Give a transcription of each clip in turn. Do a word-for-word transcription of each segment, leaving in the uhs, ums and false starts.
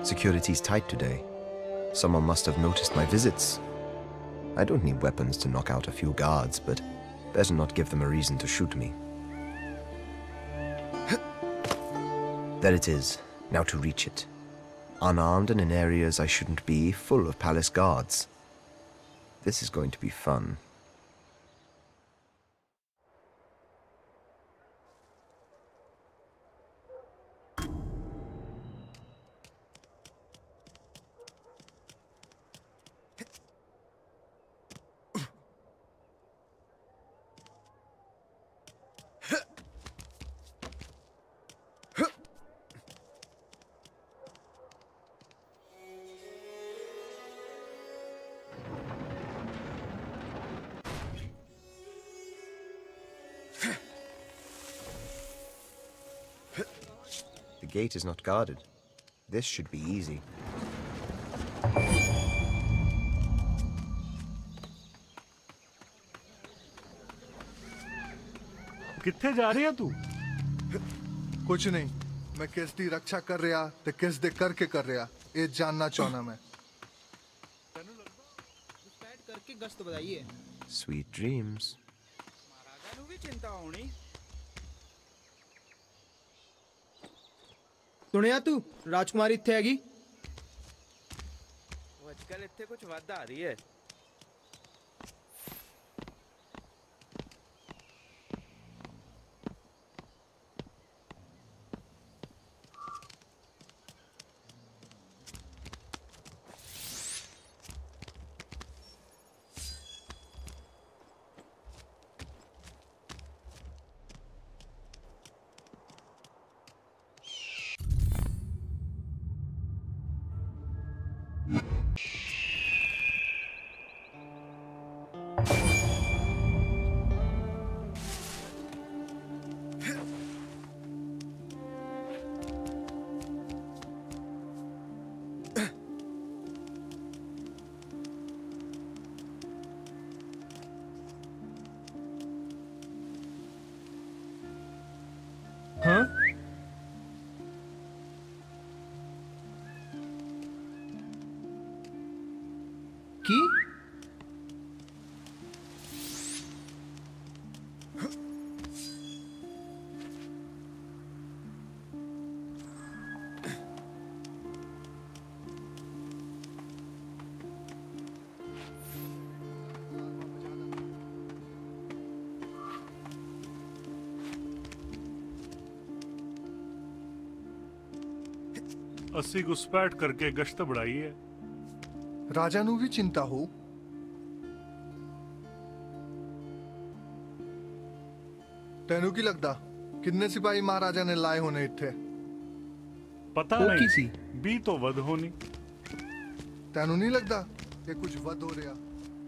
Security's tight today. Someone must have noticed my visits. I don't need weapons to knock out a few guards, but better not give them a reason to shoot me. There it is. Now to reach it. Unarmed and in areas I shouldn't be, full of palace guards. This is going to be fun. The gate is not guarded. This should be easy. कित्थे जा रही है तू? कुछ नहीं, मैं किस दी रक्षा कर रहा ते किस दे करके कर रहा ये जानना चाहना मैं। घुसपैठ करके गश्त बधाइए। Sweet dreams. महाराजा नु भी चिंता होनी। सुनिया तू राजकुमारी इत्थे हैगी? वो आजकल इत्थे कुछ वादा आ रही है। हाँ? की? अस्सी घुसपैठ करके गश्त बढ़ाई है। राजा नू भी चिंता हो। तेनू की लगदा कितने सिपाही महाराजा ने लाए होने इत्थे? पता नहीं, भी तो वध होनी। तेनू नहीं लगदा कि कुछ वध हो रहा?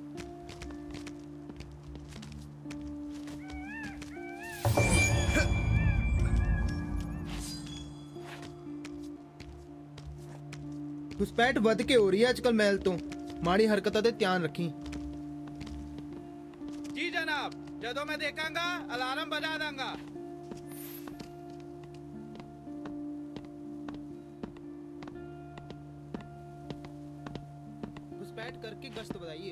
घुसपैठ वध के हो रही है आजकल महल तो माड़ी हरकतां ते ध्यान रखी। जी जनाब, जदों मैं देखांगा अलार्म बजा दूंगा। घुसपैठ करके गश्त बधाइए।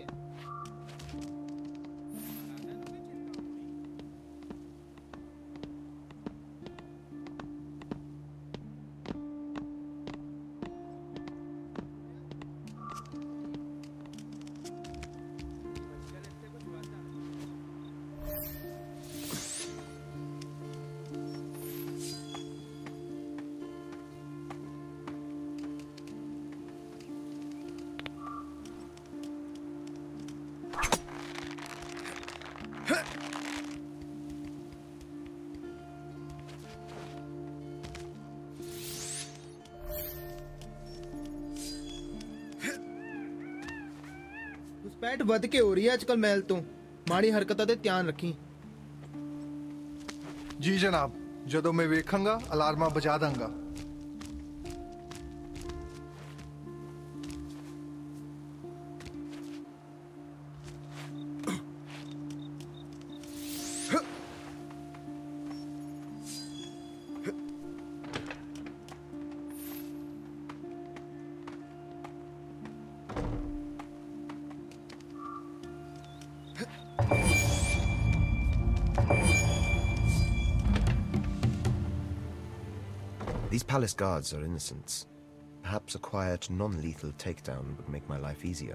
घुसपैठ वध के हो रही है आजकल महल तो माड़ी हरकतां ते ध्यान रखी। जी जनाब, जदों मैं वेखांगा अलार्मा बजा दूंगा। These palace guards are innocents. Perhaps a quiet, non-lethal takedown would make my life easier.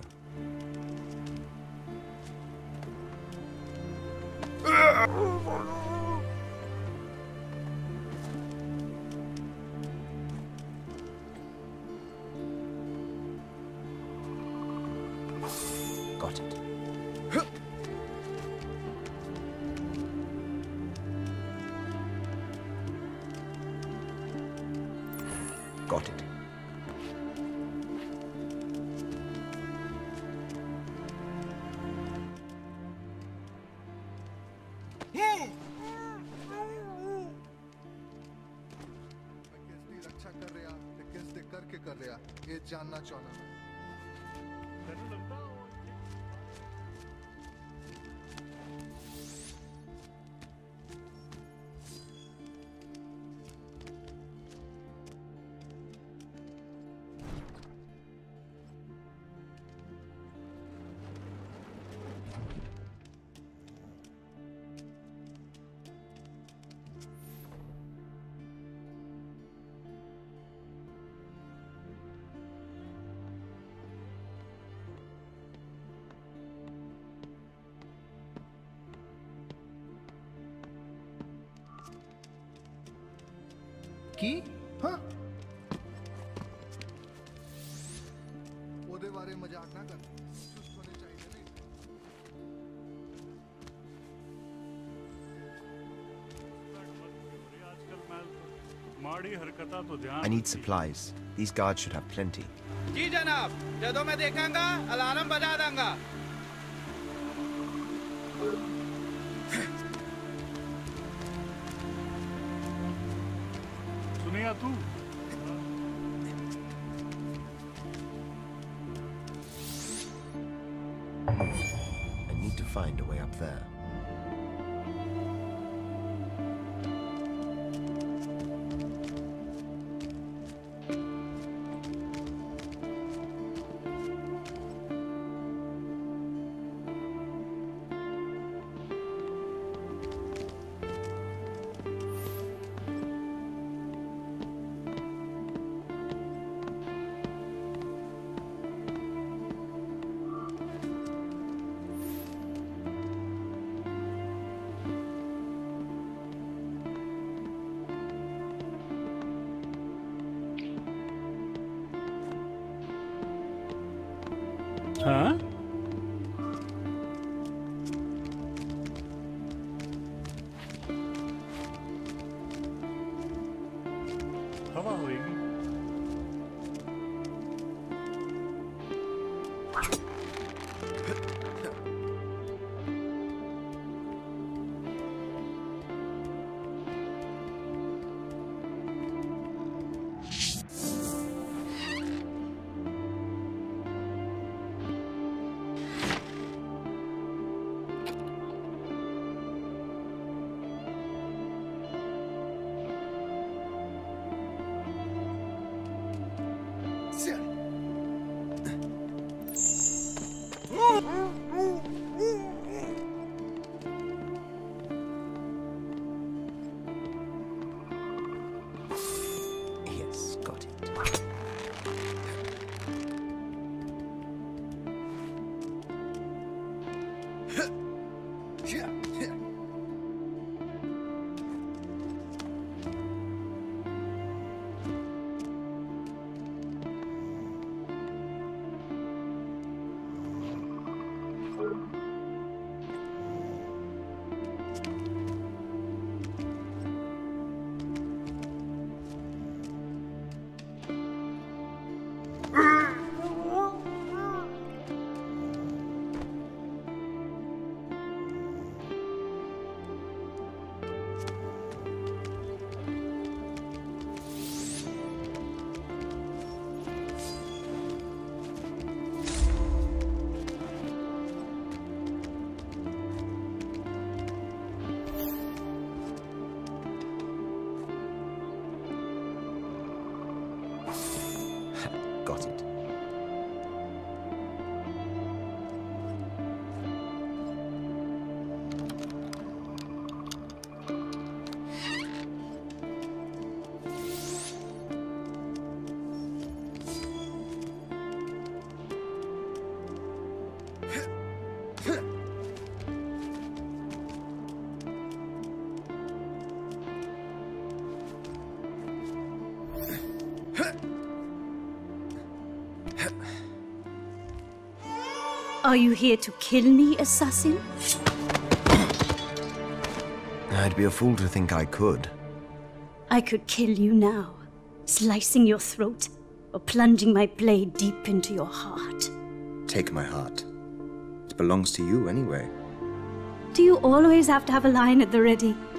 Got it. Got it. जानना चाहना की हाँ ओदे बारे मजाक ना कर चुस्त होने चाहिए नहीं माड़ी हरकता तो ध्यान I need supplies. These guards should have plenty. जी जनाब, जदों मैं देखांगा अलार्म बजा दूंगा। सुनिया तू? I need to find a way up there. हाँ? हवा होएगी। Yes, got it. Are you here to kill me, assassin? I'd be a fool to think I could. I could kill you now, slicing your throat or plunging my blade deep into your heart. Take my heart. It belongs to you anyway. Do you always have to have a line at the ready?